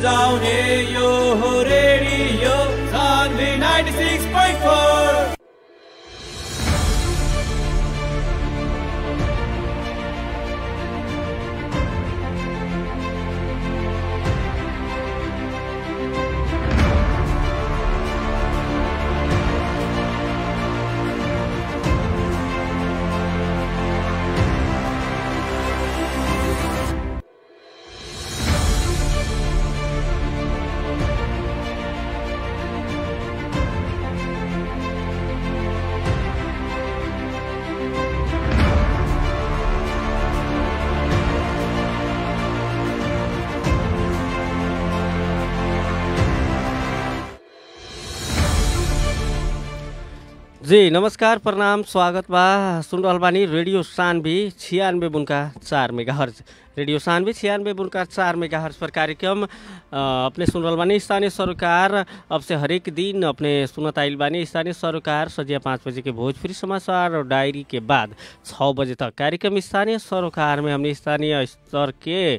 गुन्जाउने यो हो रेडियो सान्वी 96.4। जी नमस्कार प्रणाम स्वागत बा। सुन रहल बानी radio Sanvi 96.4 megahertz. Radio Sanvi 96.4 megahertz पर कार्यक्रम अपने सुन रहल बानी। स्थानीय सरोकार अब से हरेक दिन अपने सुनत आइल बानी। स्थानीय सरोकार सजिया 5 बजे के भोजपुरी समाचार और डायरी के बाद 6 बजे तक कार्यक्रम स्थानीय सरोकार में हमने स्थानीय स्तर के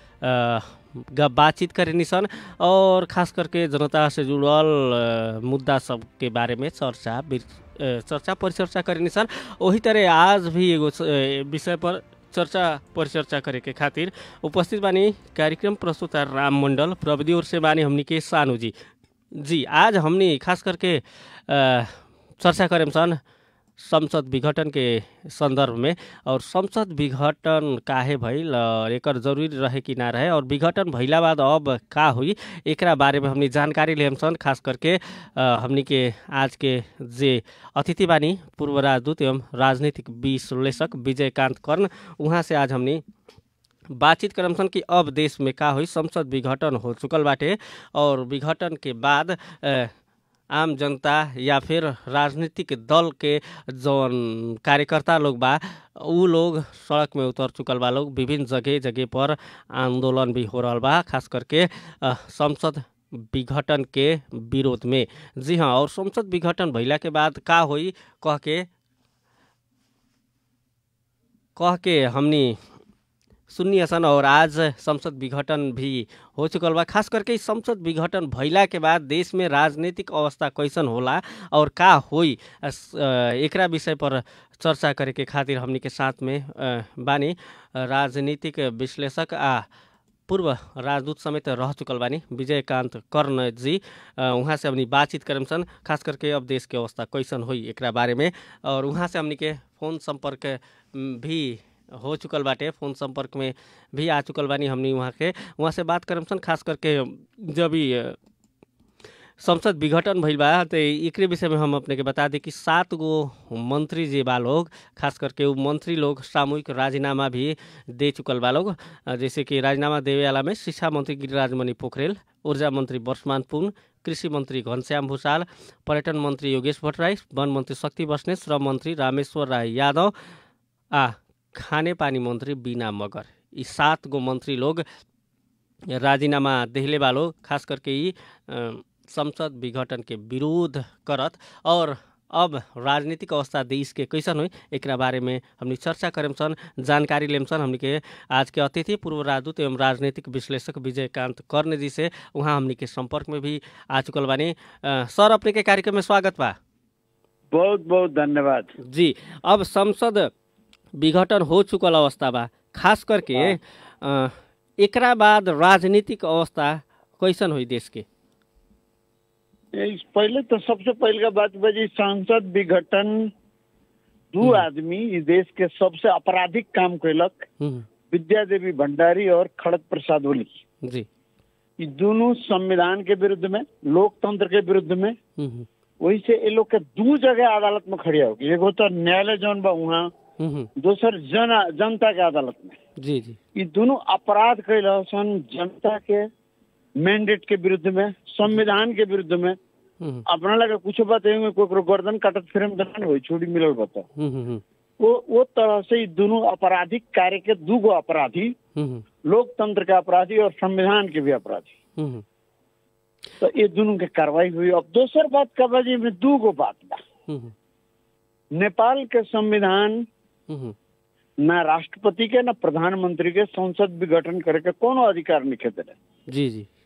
बातचीत करेनी सन और खास करके जनता से जुड़ल मुद्दा सब के बारे में चर्चा परिचर्चा करेनी सन। वही तरह आज भी एगो विषय पर चर्चा परिचर्चा करे के खातिर उपस्थित बानी कार्यक्रम प्रस्तुता राम मंडल, प्रविधि ओर से बानी हमनी के सानू जी। आज हमनी खास करके चर्चा करें सन संसद विघटन के संदर्भ में और संसद विघटन काहे भइल और एकर जरूरी रहे कि ना रहे और विघटन भइला बाद अब का हुई एकरा बारे में हमनी जानकारी लेम सन। खास करके हमनी के आज के जे अतिथि बानी पूर्व राजदूत एवं राजनीतिक विश्लेषक विजयकांत कर्ण, उहाँ से आज हमनी बातचीत करम सन कि अब देश में का हुई। संसद विघटन हो चुकल बाटे और विघटन के बाद आम जनता या फिर राजनीतिक दल के जौन कार्यकर्ता लोग बा उ लोग सड़क में उतर चुकल बा। लोग विभिन्न जगह पर आंदोलन भी हो रहा बा, खास करके संसद विघटन के विरोध में। जी हाँ, और संसद विघटन भइला के बाद का होई कह के हमनी सुनिए सन और आज संसद विघटन भी हो चुकल बा। खास करके संसद विघटन भइला के बाद देश में राजनीतिक अवस्था कैसन होला और का होई एकरा विषय पर चर्चा करे के खातिर हमनी के साथ में बानी राजनीतिक विश्लेषक आ पूर्व राजदूत समेत रह चुकल बानी विजयकांत कर्ण जी। वहाँ से हमनी बातचीत करम सन खास करके अब देश के अवस्था कैसन होई एकरा बारे में। और वहाँ से हमनी के फोन संपर्क भी हो चुकल बाटे, फोन संपर्क में भी आ चुकल बानी हमनी वहाँ से बात करम सन। खास करके जब भी संसद विघटन भइल बा तो एकरे विषय में हम अपने के बता दें कि 7 गो मंत्री जे बा लोग, खास करके वो मंत्री लोग सामूहिक राजीनामा भी दे चुकल बा लोग। जैसे कि राजीनामा देवे वाला में शिक्षा मंत्री गिरिराज पोखरेल, ऊर्जा मंत्री वर्षमान पुन, कृषि मंत्री घनश्याम भूषाल, पर्यटन मंत्री योगेश भट्टराई, वन मंत्री शक्ति बस्नेत, श्रम मंत्री रामेश्वर राय यादव आ खाने पानी मंत्री बीना मगर। ये 7 गो मंत्री लोग राजीनामा देहले वालो खास करके ही संसद विघटन के विरोध करत। और अब राजनीतिक अवस्था देश के कैसन हुई एकरा बारे में हमनी चर्चा करें सन, जानकारी लेम सन। हमनी के आज के अतिथि पूर्व राजदूत एवं राजनीतिक विश्लेषक विजयकांत कर्ण जी से वहाँ हमनी के संपर्क में भी आ चुकल बानी। सर अपने के कार्यक्रम में स्वागत बा। बहुत बहुत धन्यवाद जी। अब संसद विघटन हो चुकल अवस्था बा, खास करके एकरा बाद राजनीतिक अवस्था कैसन हुई देश के? पहले तो सबसे पहले का बात बजी संसद विघटन 2 आदमी इस देश के सबसे आपराधिक काम कैलक, विद्या देवी भंडारी और खड़ग प्रसाद ओली जी। ये दोनों संविधान के विरुद्ध में, लोकतंत्र के विरुद्ध में, वही से ये लोग के 2 जगह अदालत में खड़िया होगी। एगो तो न्यायालय जौन बा वहाँ, दोसर जनता के अदालत में। जी जी। ये दोनों अपराध कैल सन जनता के मैंडेट के विरुद्ध में, संविधान के विरुद्ध में। अपना लगा कुछ बात कोई गर्दन काटत फिर हो छुट्टी मिलल बता वो तरह से ये दोनों आपराधिक कार्य के 2 गो अपराधी, लोकतंत्र के अपराधी और संविधान के भी अपराधी। तो ये दोनों के कार्रवाई हुई। अब दोसर बात का बाजी में 2 गो बात बा। नेपाल के संविधान न राष्ट्रपति के न प्रधानमंत्री के संसद विघटन करे के कोनो अधिकार नहीं देले। जी जी।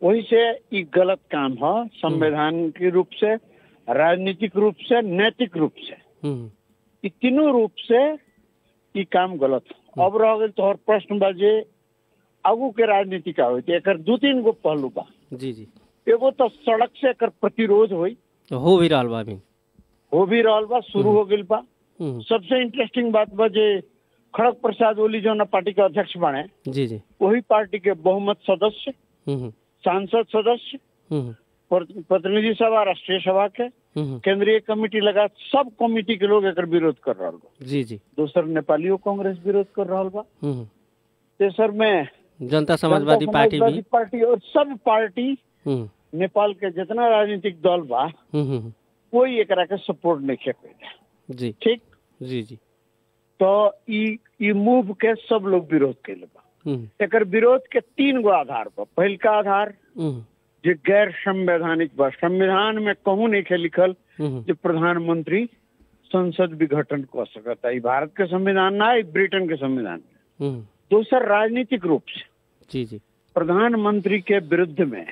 वही से ये गलत काम है, संवैधान के रूप से, राजनीतिक रूप से, नैतिक रूप से, ये तीनों रूप से ये काम गलत है। अब रह गए तो और प्रश्न बाजे आगू के राजनीति का होती है, एकर 2-3 गो पहलू बा। जी जी। एगो तो सड़क से एकर प्रतिरोध हो भी रहल बा, अभी हो भी रहल बा, शुरू हो गइल बा। सबसे इंटरेस्टिंग बात बा जे खड़ग प्रसाद ओली जो ना पार्टी के अध्यक्ष बने, जी जी, वही पार्टी के बहुमत सदस्य, सांसद सदस्य, प्रतिनिधि सभा, राष्ट्रीय सभा के, केंद्रीय कमेटी लगा सब कमेटी के लोग एकर विरोध कर रहा बा। जी जी। दोसर नेपालियों कांग्रेस विरोध कर रहा बा। तेसर में जनता समाजवादी पार्टी और सब पार्टी नेपाल के जितना राजनीतिक दल बा कोई एकरा के सपोर्ट नहीं किया। जी ठीक। जी जी। तो ई मूव के सब लोग विरोध कैले बा। एकर विरोध के 3 गो आधार बा। पहल का आधार जो गैर संवैधानिक बा, संविधान में कहूँ नहीं के लिखल जो प्रधानमंत्री संसद विघटन कर सकता है। भारत के संविधान ना, ब्रिटेन के संविधान। दूसर राजनीतिक रूप से जी जी, प्रधानमंत्री के विरुद्ध में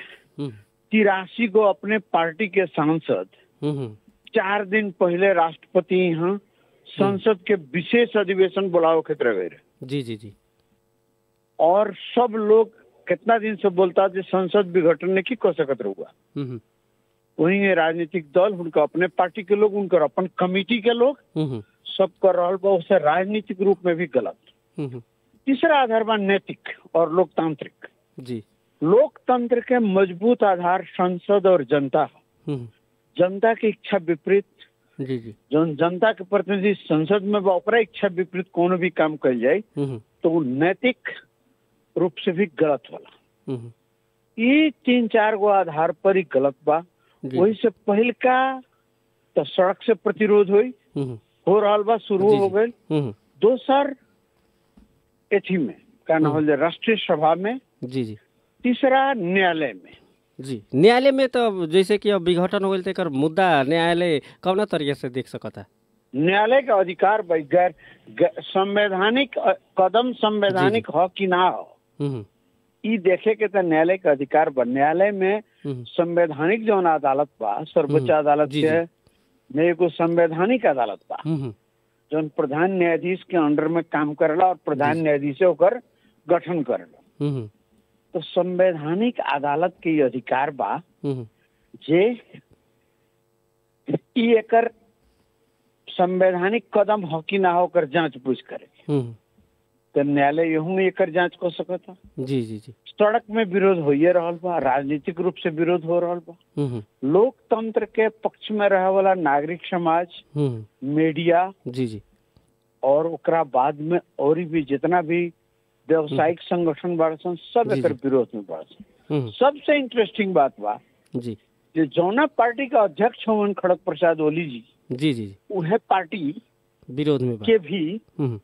83 गो अपने पार्टी के सांसद 4 दिन पहले राष्ट्रपति यहाँ संसद के विशेष अधिवेशन बुलाओ खतरे गए। जी जी जी। और सब लोग कितना दिन से बोलता जो संसद विघटन ने की कर सकत रहुआ। वही राजनीतिक दल, उनका अपने पार्टी के लोग, उनका अपन कमेटी के लोग सब कर रहा बा। उसे राजनीतिक रूप में भी गलत। तीसरा आधार बा नैतिक और लोकतांत्रिक। जी। लोकतंत्र के मजबूत आधार संसद और जनता। जनता की इच्छा विपरीत, जी जी, जो जनता के प्रतिनिधि संसद में बा ओकरा इच्छा विपरीत कोनो भी काम कल जाए तो वो नैतिक रूप से भी गलत होला। ये 3-4 गो आधार पर ही गलत बा। वही से पहल का तो सड़क से प्रतिरोध हो रहा बा, शुरू हो गए। दोसर एथी में का नाम राष्ट्रीय सभा में। जी जी। तीसरा न्यायालय में। जी, न्यायालय में तो जैसे कि अब विघटन हो गए तो मुद्दा न्यायालय कौन तरीके से देख सकता? न्यायालय का अधिकार भाई गैर संवैधानिक कदम संवैधानिक हो कि ना हो ये देखे के तो न्यायालय का अधिकार बा। न्यायालय में संवैधानिक जो अदालत बा, सर्वोच्च अदालत के में एगो संवैधानिक अदालत बा जो प्रधान न्यायाधीश के अंडर में काम करेला और प्रधान न्यायाधीश ओकर गठन करेला। तो संवैधानिक अदालत के अधिकार बा जे एकर संवैधानिक कदम हो कि ना हो कर जांच पूछ करे। तो न्यायालय यहू एकर जांच कर सकता। जी जी जी। सड़क में विरोध हो रहल बा, राजनीतिक रूप से विरोध हो रहल बा। लोकतंत्र के पक्ष में रहे वाला नागरिक समाज, मीडिया, जी जी, और ओकरा बाद में और भी जितना भी व्यावसायिक संगठन बाड़सन सब एकर विरोध में बाड़सन। सबसे इंटरेस्टिंग बात बा जी जो जौना पार्टी का अध्यक्ष होवन खड़ग प्रसाद ओली जी, जी जी, उहे पार्टी विरोध में के भी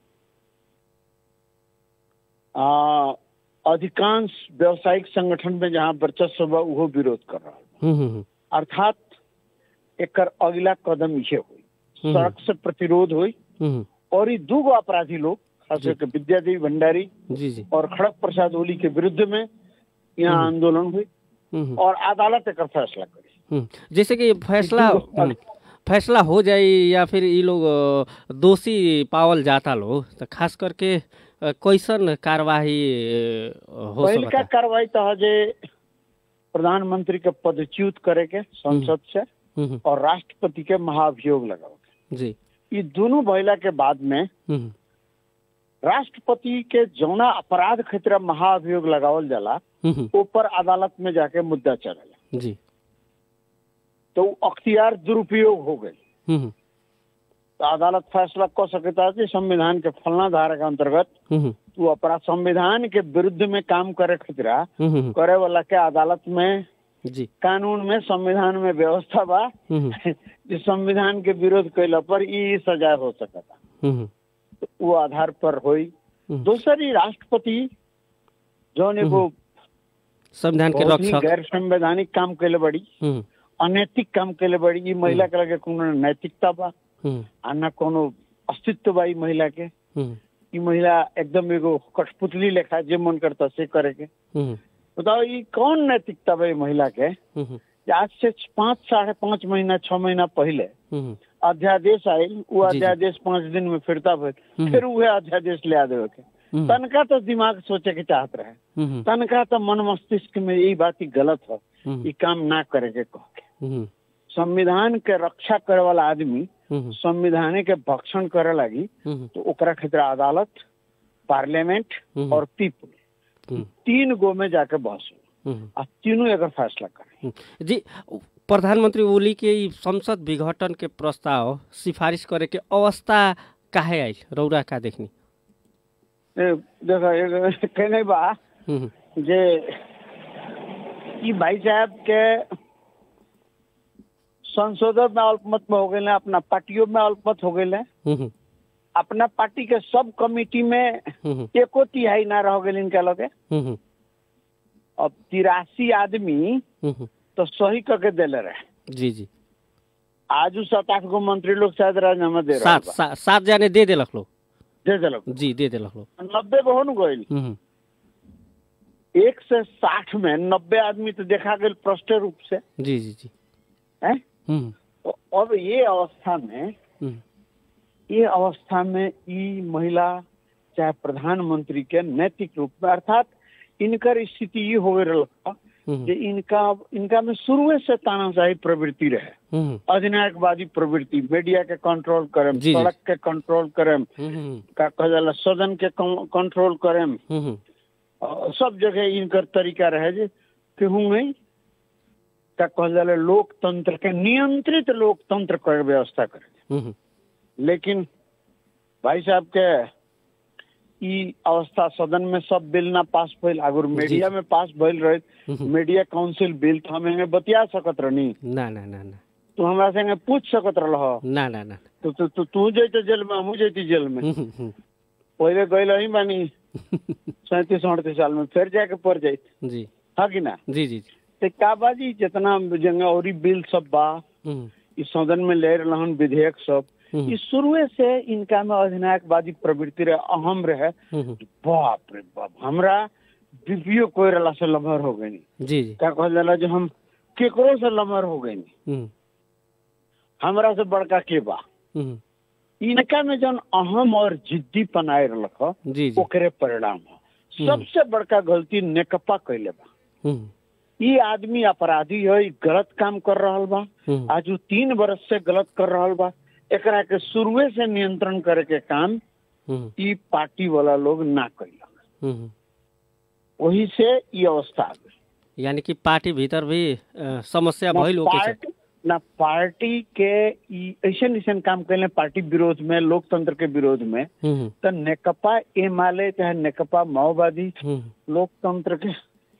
अधिकांश व्यावसायिक संगठन में जहाँ वर्चस्व बा उहो विरोध कर रहा। अर्थात एकर अगला कदम ये हुई, सड़क से प्रतिरोध हुई। और ये 2 गो अपराधी लोग खास करके विद्यादेवी भंडारी जी जी और खड़ग प्रसाद ओली के विरुद्ध में यहाँ आंदोलन हुई और अदालत एक फैसला करी। जैसे कि फैसला हो जाए या फिर ये लोग दोषी पावल जाता लोग तो खास करके कैसन कार्यवाही हो सकता? पहले का कार्रवाई तो जे प्रधानमंत्री के पदच्युत करे के संसद से और राष्ट्रपति के महाभियोग लगाओ जी। ये दोनों महिला के बाद में राष्ट्रपति के जौना अपराध खतरा महाअभियोग लगावल जाला ऊपर अदालत में जाके मुद्दा चलेला जी। तो अख्तियार दुरुपयोग हो गई तो अदालत फैसला कर सकता है कि संविधान के फलना धारा के अंतर्गत तू अपराध संविधान के विरुद्ध में काम करे खतरा करे वाला के अदालत में जी कानून में संविधान में व्यवस्था बा जिस संविधान के विरोध कैला पर ये सजा हो सकता। तो वो आधार पर हुई। दूसरी राष्ट्रपति जो ने वो संविधान के रक्षक गैर संवैधानिक काम कैले बड़ी, अनैतिक काम कैले बड़ी। ये महिला के लगे कोनो नैतिकता बा ना कोनो अस्तित्व बा। महिला के ये महिला एकदम एगो कठपुतली लेखा जे मन करता से करे के। बताओ ये कौन नैतिकता भाई महिला के। आज से 5 साढ़े 5 महीना 6 महीना पहले अध्यादेश आयल, वो अध्यादेश 5 दिन में फिरता भइल, फिर वह अध्यादेश ले आ देवे के। तनका तो दिमाग सोचे के चाहत रहे, तनका तो मन मस्तिष्क में यही बात ही गलत है, ये काम ना करे के कह के। संविधान के रक्षा करे वाला आदमी संविधान के भक्षण करे लगी तो ओकरा खातिर अदालत, पार्लियामेंट और पीपल 3 गो में जाके बहस हो, तीनों एकर फैसला करे। जी, प्रधानमंत्री ओली के संसद विघटन के प्रस्ताव सिफारिश करे के अवस्था काहे आइल, रौरा का देखनी? देखो कहने बा जे ई भाई साहब के संसद में अल्पमत में हो गए, अपना पार्टियों में अल्पमत हो गए, अपना पार्टी के सब कमेटी में 1/3 ना रह गए इनके लगे। अब 83 आदमी तो सही करके देले रहे। जी जी, आज 7-8 गो मंत्री लोग शायद राजीनामा दे रहे हैं। 7 जाने दे देलक लोग, दे देलक जी, दे देलक लोग। 90 गो हो न गइल। 1 से 60 में 90 आदमी तो देखा गए स्पष्ट रूप से। जी जी जी, है। तो अब ये अवस्था में ये महिला चाहे प्रधानमंत्री के नैतिक रूप में, अर्थात इनकर स्थिति ये हो रहा कि इनका में शुरू से तानाशाही प्रवृत्ति रहे, अधिनायकवादी प्रवृत्ति, मीडिया के कंट्रोल करें, सड़क के कंट्रोल करें, का कहला सदन के कंट्रोल करें, सब जगह इनकर तरीका रहे जे केहू का कहला लोकतंत्र के नियंत्रित लोकतंत्र कर व्यवस्था करे। लेकिन भाई साहब के ई अवस्था सदन में सब बिल ना पास भइल, अगर मीडिया में पास भइल रहे, मीडिया काउंसिल बिल तो हमें बतिया सकत रहनी ना ना ना ना, तू हमरा संगे पूछ सकत रह ना ना ना, तो तू जैते जेल में, हम जैती जेल में। पहले गइल ही बानी 37-38 साल में, फिर जाके पड़ जाये जी, हाँ कि ना? जी जी, का बाजी जितना जंग और बिल सब बा इस सदन में ले रहन विधेयक सब, इस शुरू से इनका में अधिनायकवादी प्रवृत्ति रहे, अहम रहे। बाप रे बाप, हमरा बीपीओ कोई रला से लमहर हो गई जी जी, क्या कहल जाला जो हम केकरो से लमहर हो गई, हमरा से बड़का के बा। इनका में जन अहम और जिद्दी पनाए रख ओकरे परिणाम हो। सबसे बड़का गलती नेकपा कैले बा। ये आदमी अपराधी है, गलत काम कर रहा बा, आज 3 बरस से गलत कर रहा बा। एकरा के शुरुए से नियंत्रण करे के काम ई पार्टी वाला लोग ना कैलक, वही से ये अवस्था आ गई। यानी कि पार्टी भीतर भी समस्या भइल ना पार्टी के ऐसे काम कैले पार्टी विरोध में, लोकतंत्र के विरोध में। तो नेकपा एमाले चाहे नेकपा माओवादी लोकतंत्र के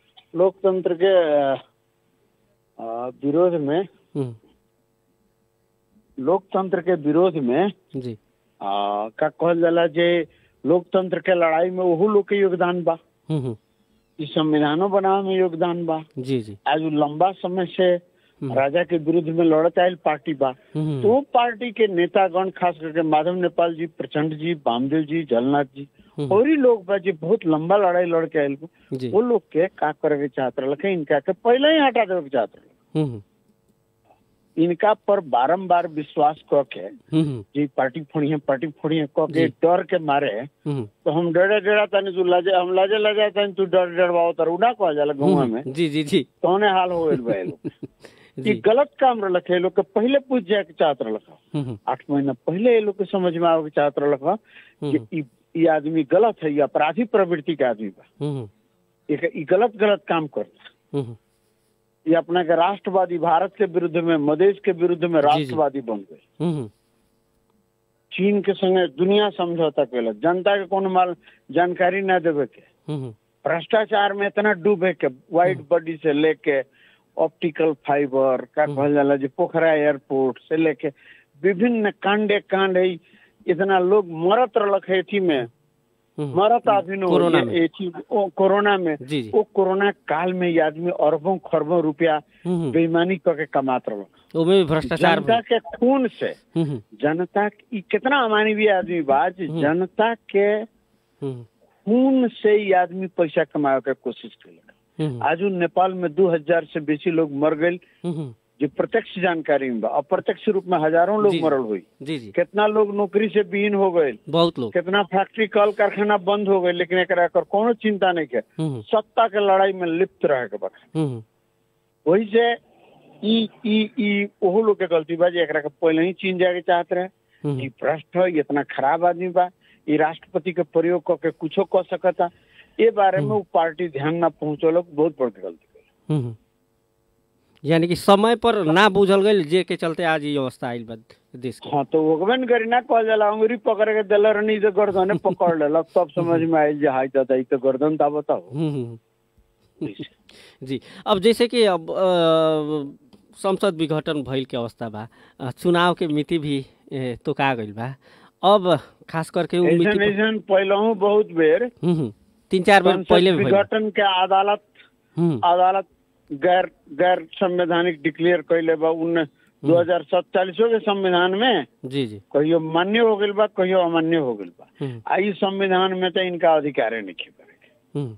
विरोध में, लोकतंत्र के विरोध में जी का कहल जाला जे लोकतंत्र के लड़ाई में वही लोग के योगदान बा, इस संविधानों बनावे में योगदान बा। जी जी, आज लंबा समय से राजा के विरुद्ध में लड़त आयल पार्टी बा, तो पार्टी के नेतागण खास करके माधव नेपाल जी, प्रचंड जी, वामदेव जी, जलनाथ जी और ही लोग बा जो बहुत लंबा लड़ाई लड़ के आयल, वो लोग के का करे के चाहत रहे, इनका के पहले ही हटा देवे के चाहत रहे। इनका पर बारंबार विश्वास क के जी पार्टी फोड़ी क के डर के मारे, तो हम डरा तानी तू हम लाजे तानी तू डरवाओ तर उड़ा कह जाला गाँव में। जी जी जी, कौने हाल हो गए ये गलत काम रखे लोग के पहले पूछ जाए के चाहत रहा। 8 महीना पहले ये लोग के समझ में आवे के चाहत रहा कि ये आदमी गलत है, ये अपराधी प्रवृत्ति का आदमी बा, ये गलत काम करता, ये अपना के राष्ट्रवादी, भारत के विरुद्ध में, मधेश के विरुद्ध में राष्ट्रवादी बन गए। चीन के संगे दुनिया समझौता कैलक, जनता के कोनो माल जानकारी न देवे के, भ्रष्टाचार में इतना डूबे के, व्हाइट बॉडी से लेके ऑप्टिकल फाइबर का कहल जाला जो पोखरा एयरपोर्ट से लेके विभिन्न कांड है, इतना लोग मरत रलक है थी में, मरत आदमी कोरोना में वो कोरोना काल में ये आदमी अरबों खरबों रुपया बेईमानी करके कमात रहा, भ्रष्टाचार जनता के खून से। जनता कितना अमानवीय आदमी बाज, जनता के खून से ये आदमी पैसा कमावे के कोशिश करेगा। आज नेपाल में 2000 से बेसी लोग मर गए जो प्रत्यक्ष जानकारी में बा। अप्रत्यक्ष रूप में हजारों लोग मरल हुई। कितना लोग नौकरी से विहीन हो गए, बहुत लोग, कितना फैक्ट्री कल कारखाना बंद हो गए, लेकिन एक कोनो चिंता नहीं के सत्ता के लड़ाई में लिप्त रहे के बाद। वही से ओहो लोग के गलती बा जे एकरा के पहले ही चीन जाके चाहत रहे। ई भ्रष्ट है, इतना खराब आदमी बा, ये राष्ट्रपति के प्रयोग करके कुछो कर सकता। ये बारे में वो पार्टी ध्यान ना पहुंचल, बहुत बड़ गलती कर। यानी कि समय पर ना बुझल गई जे के चलते आज ये अवस्था आइल बा देश के। हाँ तो ओगवन करी ना कहल जाला अंगुरी पकड़ के देला रहनी जे गर्दन पकड़ लेलक, तब समझ में आइल जे हाय दादा ई तो गर्दन ता बताओ। जी, अब जैसे कि अब संसद विघटन भइल के अवस्था बा, चुनाव के मिति भी तोका गइल बा। अब खास करके ऐसन पहलहू बहुत बेर 3-4 बेर पहले विघटन के अदालत गैर संवैधानिक डिक्लेयर कैले बा। 2047 के संविधान में कहियो मान्य हो गइल बा, कहियो अमान्य हो गइल बा। आई संविधान में तो इनका अधिकार नहीं करे,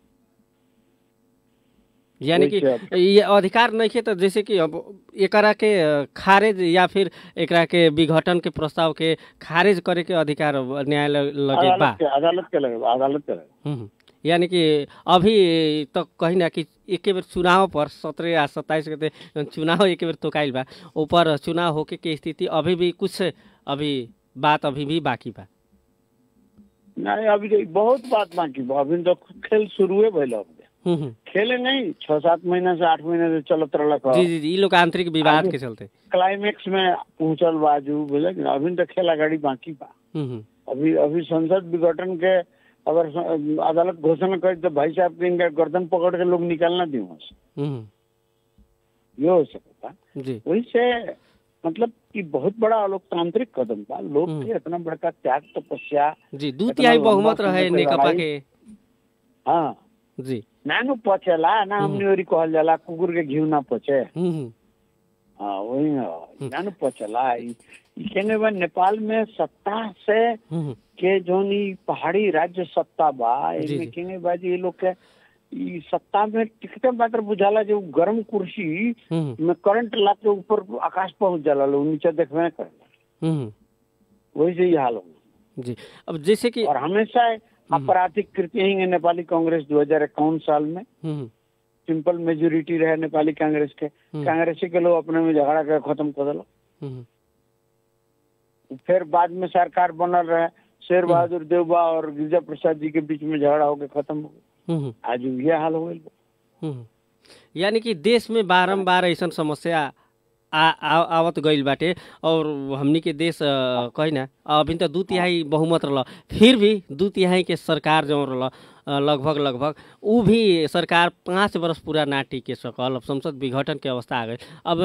यानी कि ये अधिकार नहीं है। तो जैसे कि अब एकरा के खारिज या फिर एकरा के विघटन के प्रस्ताव के खारिज करे के अधिकार न्यायालय लगे बा, अदालत के लगे। यानी कि अभी तो कहीं ना कि एक बेर चुनाव पर 17 या 27 के चुनाव एक बेर तोकाइल बा, ऊपर चुनाव होके के स्थिति अभी भी कुछ बात अभी भी बाकी बा। नहीं, अभी बहुत बात बाकी बा। अभी तो खेल शुरू भइल, खेले नहीं 6-7 महीना से 8 महीने से चलत रहलक। जी, लोग आंतरिक विवाद के चलते क्लाइमेक्स में पहुंचल बाजू बोले, अभी तो खेल आगाड़ी बाकी बा। अभी संसद विघटन के अगर अदालत घोषणा करे तो भाई साहब के इनका गर्दन पकड़ के लोग निकालना दी वहां से, ये हो सकता। वही से मतलब कि बहुत बड़ा लोकतांत्रिक कदम था। लोग के इतना बड़का त्याग तपस्या, जी 2/3 बहुमत रहे नेकपा के। हाँ जी, नानु पचेला ना, हमने ओरी कहल जाला कुकुर के घिउ ना पचे। हाँ वही नानु पचेला। कहने बा नेपाल में सत्ता से के जोनी पहाड़ी राज्य सत्ता बा, इनमें कहने बा ये लोग के सत्ता में टिकटे मात्र बुझाला जो गर्म कुर्सी में करंट ला के ऊपर आकाश पहुंच जाला, लोग नीचे देखबे करे। वही से ये हाल हो जी। अब जैसे कि और हमेशा आपराधिक कृत्य ही नेपाली कांग्रेस 2051 साल में सिंपल मेजोरिटी रहे नेपाली कांग्रेस के, कांग्रेसी के लोग अपने में झगड़ा कर खत्म कर दिल। फिर बाद में सरकार बनल रहे, शेर बहादुर देवबा और गिरिजा प्रसाद जी के बीच में झगड़ा होकर खत्म हो गया। आज ये हाल हो गया। यानी कि देश में बारम्बार ऐसा समस्या आवत गइल बाटे, और हमनी के देश कही ना अभी तो 2/3 बहुमत रहा, फिर भी 2/3 के सरकार जो रहा लगभग वो भी सरकार 5 वर्ष पूरा ना टिके सकल। अब संसद विघटन के अवस्था आ गई। अब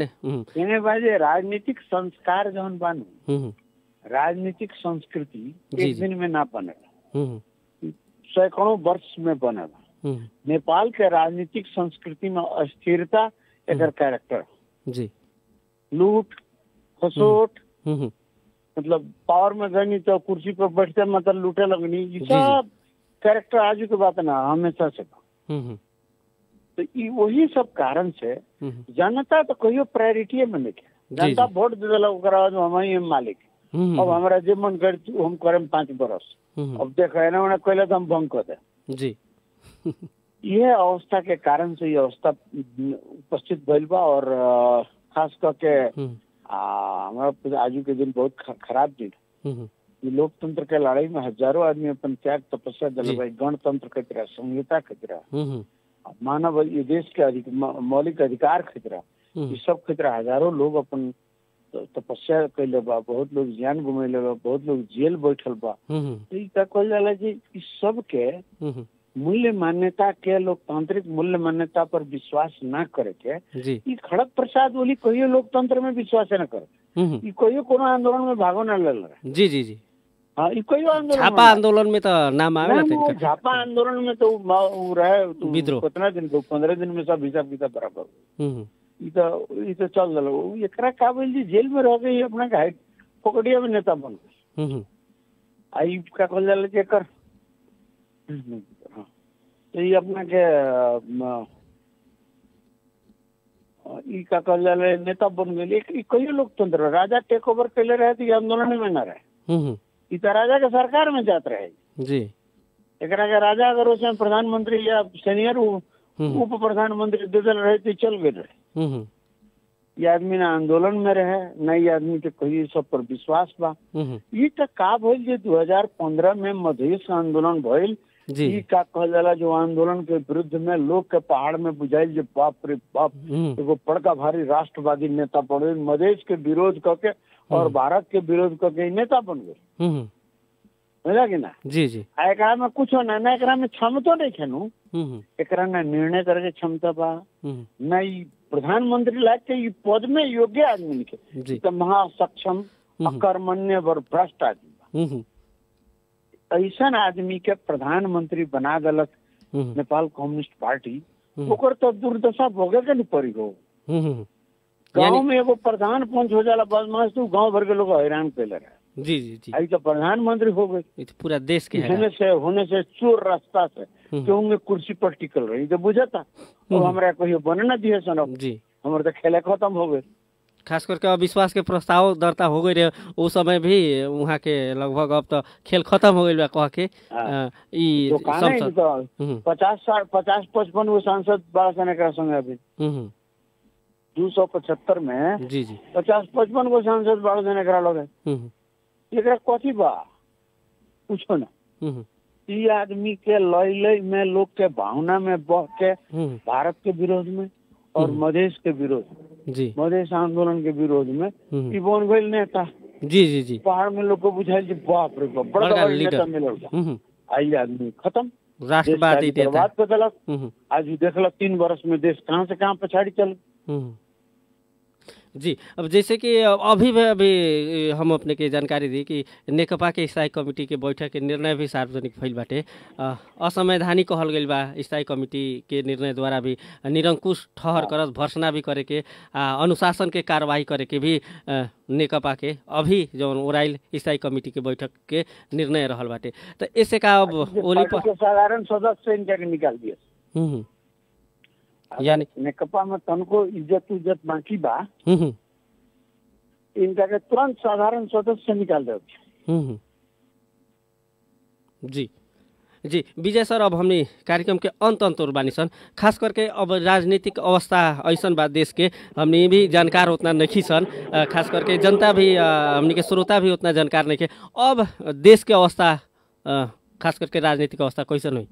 राजनीतिक संस्कार जौन बानू, राजनीतिक संस्कृति एक दिन में ना बनेगा, सैकड़ों वर्ष में बनेगा। नेपाल के राजनीतिक संस्कृति में अस्थिरता एक कैरेक्टर जी, लूट खसोट, मतलब पावर में गई तो कुर्सी पर बैठते मतलब लूटे लगनी, ये सब कैरेक्टर आज के बात ना हमेशा से। तो वही सब कारण से जनता तो कहियो प्रायोरिटी में नहीं, जनता वोट दे दिला हम ही मालिक, अब हमारा जे मन कर हम करे 5 बरस, अब देखे ना कहले तो हम भंग कर दे जी। यह अवस्था के कारण से ये अवस्था उपस्थित भइल बा। और खास करके हमारा आज के दिन बहुत खराब दिन। लोकतंत्र के लड़ाई में हजारों आदमी अपन त्याग तपस्या दिलवाई, गणतंत्र खतरा, संहिता खतरा, मानव ये देश के मौलिक अधिकार खतरा, ये सब खतरा हजारों लोग अपन तपस्या कैले बा, बहुत लोग जान गुमैले बा, बहुत लोग जेल बैठल बा। तो ई कहल जाला जी इस सब के मूल्य मान्यता के, लोकतांत्रिक मूल्य मान्यता पर विश्वास ना करे के, खड़ग प्रसाद ओली कहियो लोकतंत्र में विश्वास न करे, कहियो कोनो आंदोलन में भागो न ले रहे। जी जी जी, हाँ कहियो आंदोलन, झापा आंदोलन में तो नाम आवे ना, झापा आंदोलन में तो रहे विद्रोह कितना दिन को 15 दिन में सब हिसाब किताब बराबर। ई तो चल दलो एकरा का बोल जी जेल में रह गई, अपना का पकड़िया में नेता बन गई। आई का कहल जाला जेकर तो ये अपना के ई का कहल जाला नेता बन गए। एक कई लोकतंत्र राजा टेक ओवर कैले रहे तो ये आंदोलन में न रहे, ई तो राजा के सरकार में जात रहे जी। एकरा के राजा अगर उसमें प्रधानमंत्री या सीनियर उप प्रधानमंत्री दे दिल रहे तो चल गए रहे। ये आदमी ना आंदोलन में रहे, न ये आदमी के कहीं सब पर विश्वास बा। ये तो का भइल जे 2015 में मधेश आंदोलन भइल, ई का कहल जाला जो आंदोलन के विरुद्ध में लोग के पहाड़ में बुझाइल जे बाप रे बाप एगो बड़का भारी राष्ट्रवादी नेता बन गए, मधेश के विरोध करके और भारत के विरोध करके नेता बन गए, समझा कि ना? जी जी। एकरा में कुछ ना एकरा में क्षमता नहीं खेनू, एकरा ना निर्णय करके क्षमता बा, न ई प्रधानमंत्री लायक के ई पद में योग्य आदमी के, तो महासक्षम अकर्मण्य और भ्रष्ट आदमी ऐसा आदमी के प्रधानमंत्री बना दलक नेपाल कम्युनिस्ट पार्टी, ओकर तो दुर्दशा भोगे के नहीं पड़ी हो। गाँव में एगो प्रधान पंच हो जाला बदमाश तो गाँव भर के लोग हैरान कैले रहे। जी जी जी। आई तो प्रधानमंत्री हो गए, पूरा देश के होने से चोर रास्ता से क्यों में कुर्सी पर टिकल रही तो बुझता और हमरा कहियो बने न दिए सन जी, हमारे तो खेले खत्म हो गए। खास करके अविश्वास के प्रस्ताव दर्ता हो गई रहे उस समय भी वहाँ के लगभग अब तो खेल खत्म हो गई कह के ई 50-55 गो सांसद बड़ा सन एकरा संगे अभी 275 में जी जी 50-55 गो सांसद बड़ा सन एकरा लगे। एकरा कथी बा पूछो ना, ई आदमी के लय में लोग के भावना में बह के भारत के विरोध में और मधेश के विरोध जी, मधेश आंदोलन के विरोध में ई बन गए नेता। जी जी जी। पहाड़ में लोग को बुझाइल बाप रे बाप बड़ा नेता मिलल, आई आदमी खत्म, राष्ट्रवादी बर्बाद कर देलक। आज देखलक 3 वर्ष में देश कहाँ से कहाँ पछाड़ी चल। जी। अब जैसे कि अभी हम अपने के जानकारी दी कि नेकपा के स्थायी कमिटी के बैठक के निर्णय भी सार्वजनिक भइल बाटे, असंवैधानिक कहल गइल बा। स्थायी कमिटी के निर्णय द्वारा भी निरंकुश ठहर करत भर्सना भी करे के अनुशासन के कार्रवाई करे के भी नेकपा के अभी जौन ओराइल स्थायी कमिटी के बैठक के निर्णय रहल बाटे। तो ऐसे का अब ओली पर साधारण सदस्य इनका निकाल दिया, यानी नेकपा में तनको इज्जत बाकी बा, इनका के तुरंत साधारण सदस्य निकाल दे। जी जी। विजय सर, अब हमने कार्यक्रम के अंत और बानी सन, खास करके अब राजनीतिक अवस्था ऐसा बा देश के हमने भी जानकार उतना नहीं सन, खास करके जनता भी हमने के श्रोता भी उतना जानकार नहीं के। अब देश के अवस्था खास करके राजनीतिक अवस्था कैसन हुई?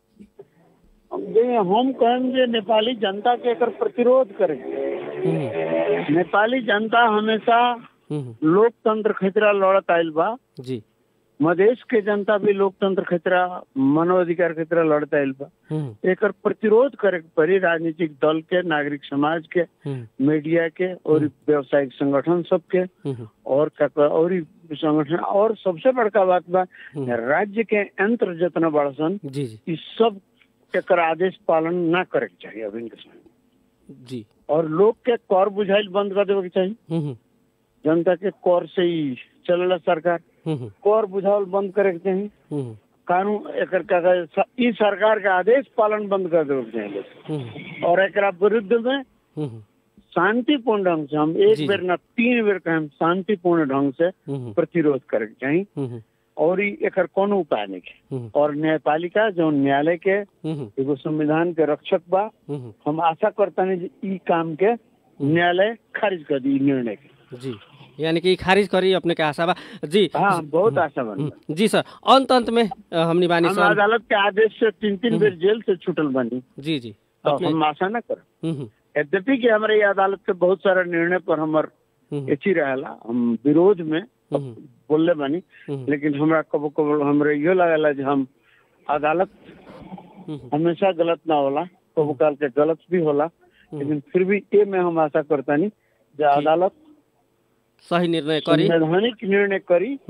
हम कहें जे नेपाली जनता के एकर प्रतिरोध करें। नेपाली जनता हमेशा लोकतंत्र खतरा लड़त आयल बा जी, मधेश के जनता भी लोकतंत्र खतरा मानवाधिकार खतरा लड़त आयल बा। एकर प्रतिरोध करे पड़ी राजनीतिक दल के, नागरिक समाज के, मीडिया के और व्यावसायिक संगठन सबके और संगठन। और सबसे बड़का बात बा राज्य के यंत्र जितना बड़ा सन इस सब एकर आदेश पालन ना करे के चाहिए अभी इनके समय जी। और लोग के कर बुझाइल बंद कर देवे के चाहिए। जनता के कर से ही चलेला सरकार, कर बुझावल बंद करे के चाहिए। कानून एकर ई सरकार के आदेश पालन बंद कर देवे के चाहिए। और एकरा विरुद्ध में शांतिपूर्ण ढंग से हम एक बेर न 3 बेर के हम शांतिपूर्ण ढंग से प्रतिरोध करे के चाहिए। और एकर कोनो उपाय नहीं। और न्यायपालिका जो न्यायालय के एगो संविधान के रक्षक बा, हम आशा करता नहीं ई काम के न्यायालय खारिज कर दी निर्णय के जी, यानी कि खारिज करी अपने के आशा बा जी। हाँ, बहुत आशा बन जी सर। अंत में हमनी बानी सर अदालत के आदेश से 3 बेर जेल से छूटल बनी जी जी, हम आशा न कर। यद्यपि कि हमारे अदालत के बहुत सारा निर्णय पर हमार एची रहेला, हम विरोध में बोलले बानी, लेकिन हमरा कबो कबो हमरे यो लागला जे हम अदालत हमेशा गलत ना होला, कबो काल के गलत भी होला, लेकिन फिर भी ये में हम आशा करता नहीं जे अदालत सही निर्णय करी, संवैधानिक निर्णय करी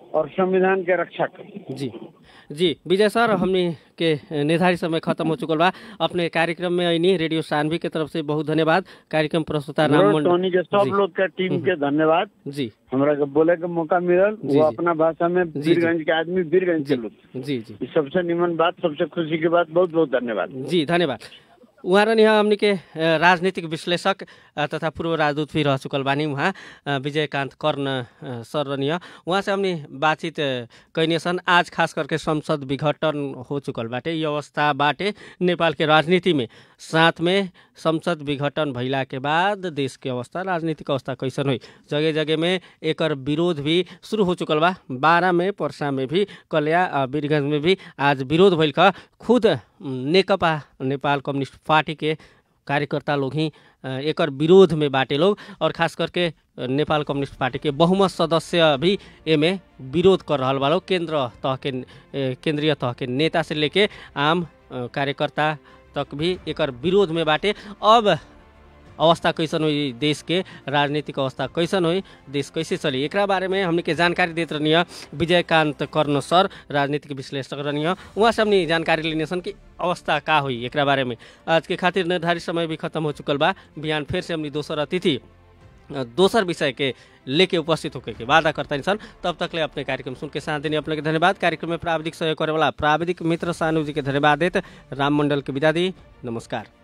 और संविधान के रक्षक। जी जी विजय सर, हमने के निर्धारित समय खत्म हो चुकल बा। अपने कार्यक्रम में अइनी रेडियो सानवी के तरफ से बहुत धन्यवाद। कार्यक्रम प्रस्तुता टोनी के सब लोग के टीम के धन्यवाद। जी हमरा के बोले के मौका मिलल, वो अपना भाषा में वीरगंज के आदमी वीरगंज के लोग। जी जी सबसे निमन बात, सबसे खुशी की बात। बहुत बहुत धन्यवाद। जी धन्यवाद। उहाँ रहनी हमने के राजनीतिक विश्लेषक तथा पूर्व राजदूत भी रह चुकल बानी उहाँ विजयकांत कर्ण सर रहनी। उहाँ से हमने बातचीत कैने सन। आज खास करके संसद विघटन हो चुकल बाटे। ये अवस्था बाटे नेपाल के राजनीति में, साथ में संसद विघटन भइला के बाद देश के अवस्था, राजनीतिक अवस्था कैसन हुई, जगह जगह में एकर विरोध भी शुरू हो चुकल बा। 12 में पर्सा में भी, कलिया वीरगंज में भी आज विरोध भइल का खुद नेकपा नेपाल कम्युनिस्ट पार्टी के कार्यकर्ता लोग ही एकर विरोध में बाटे लोग, और खास करके नेपाल कम्युनिस्ट पार्टी के बहुमत सदस्य भी एमे विरोध कर रहा बा लोग। केंद्रीय तह के नेता से लेके आम कार्यकर्ता तक भी एकर विरोध में बाटे। अब अवस्था कैसन हुई, देश के राजनीतिक अवस्था कैसन हुई, देश कैसे चली, एकरा बारे में हमने के जानकारी देते रहनी है विजयकांत कर्ण सर, राजनीतिक विश्लेषक रहनी है। वहाँ से हमने जानकारी लेने सन कि अवस्था का हुई एकरा बारे में। आज के खातिर निर्धारित समय भी खत्म हो चुकल बा। बिहान फिर से हमने दोसर अतिथि दोसर विषय के लेके उपस्थित होकर के वादा करता इंसान। तब तक ले अपने कार्यक्रम सुन के साथ देने अपने के धन्यवाद। कार्यक्रम में प्राविधिक सहयोग करे वाला प्राविधिक मित्र सानू जी के धन्यवाद देते राम मंडल के विदा दी। नमस्कार।